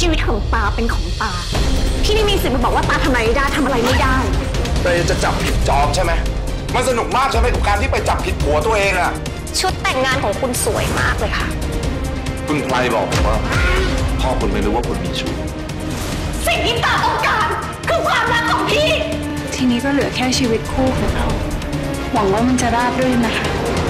ชีวิตของตาเป็นของตาพี่ไม่มีสิทธิ์มาบอกว่าตาทำอะไรได้ทำอะไรไม่ได้แต่จะจับผิดจอมใช่ไหมมันสนุกมากใช่ไหมกับการที่ไปจับผิดผัวตัวเองอะชุดแต่งงานของคุณสวยมากเลยค่ะคุณไพรบอกผมว่าพ่อคุณไม่รู้ว่าคุณมีชู้สิ่งที่ตาต้องการคือความรักของพี่ทีนี้ก็เหลือแค่ชีวิตคู่ของเราหวังว่ามันจะราบรื่นนะคะ